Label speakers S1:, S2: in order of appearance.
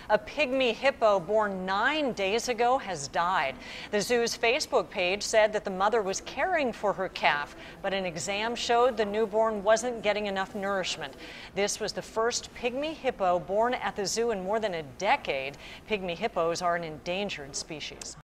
S1: A pygmy hippo born 9 days ago has died. The zoo's Facebook page said that the mother was caring for her calf, but an exam showed the newborn wasn't getting enough nourishment. This was the first pygmy hippo born at the zoo in more than a decade. Pygmy hippos are an endangered species.